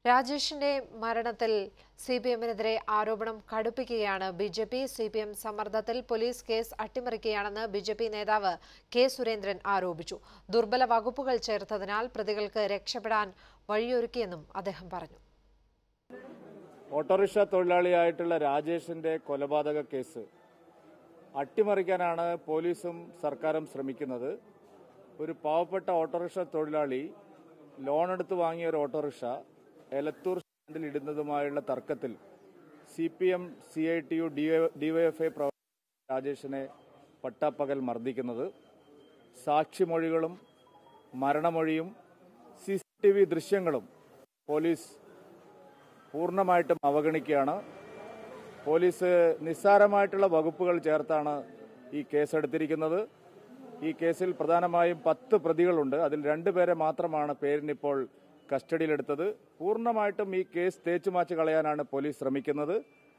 രാജേഷിന്റെ മരണത്തിൽ സിപിഎമ്മിനെതിരെ ആരോപണം കടുപ്പിക്കുകയാണ് ബിജെപി. സിപിഎം സമ്മർദ്ദത്തിൽ പോലീസ് കേസ് അട്ടിമറിക്കുകയാണെന്ന് ബിജെപി നേതാവ് കെ സുരേന്ദ്രൻ ആരോപിച്ചു. ദുർബല വകുപ്പുകൾ ചേർത്തതിനാൽ പ്രതികൾക്ക് രക്ഷപ്പെടാൻ വഴിയൊരുക്കിയെന്നും അദ്ദേഹം പറഞ്ഞു. ഓട്ടോറിക്ഷ തൊഴിലാളിയായിട്ടുള്ള രാജേഷിന്റെ കൊലപാതക കേസ് അട്ടിമറിക്കാനാണ് പോലീസും സർക്കാരും ശ്രമിക്കുന്നത്. ഒരു പാവപ്പെട്ട ഓട്ടോറിക്ഷ തൊഴിലാളി ലോണെടുത്ത് വാങ്ങിയ ഒരു ഓട്ടോറിക്ഷ എലത്തൂർ സ്റ്റാൻഡിൽ ഇടുന്നതുമായുള്ള തർക്കത്തിൽ സിപിഎം, CITU, DYFI പ്രവർത്തകർ രാജേഷിനെ പട്ടാപ്പകൽ മർദ്ദിക്കുന്നത്. സാക്ഷിമൊഴികളും മരണമൊഴിയും CCTV ദൃശ്യങ്ങളും പോലീസ് പൂർണ്ണമായിട്ടും അവഗണിക്കുകയാണ്. പോലീസ് നിസ്സാരമായിട്ടുള്ള വകുപ്പുകൾ ചേർത്താണ് ഈ കേസെടുത്തിരിക്കുന്നത്. ഈ കേസിൽ പ്രധാനമായും 10 പ്രതികളുണ്ട്. അതിൽ 2 പേരെ മാത്രമാണ് പേരിനിപ്പോൾ കസ്റ്റഡിയിലെടുത്തത്. പൂർണ്ണമായിട്ടും ഈ കേസ് തേച്ചുമാച്ച് കളയാനാണ് പോലീസ് ശ്രമിക്കുന്നത്.